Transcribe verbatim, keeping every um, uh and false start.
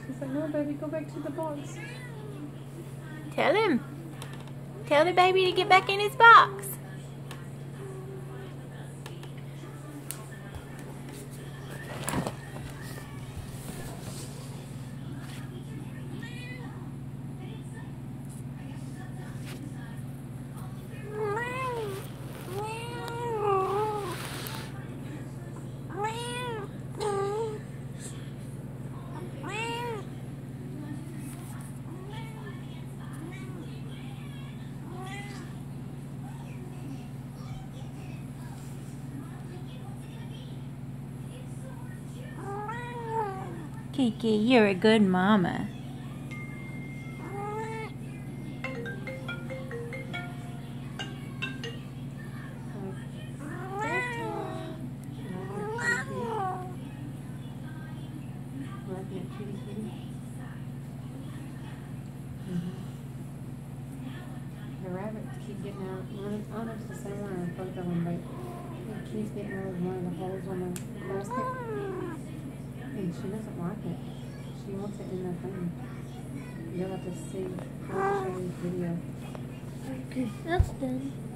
He's like, no, baby, go back to the box. Tell him. Tell the baby to get back in his box. Kiki, you're a good mama. The rabbits keep getting out. One, I don't know if it's the same one or a photo one, but it keeps getting out of one of the holes on the basket. And she doesn't like it. She wants it in the thing. You'll have to see. I'll show you the video. Okay, that's done.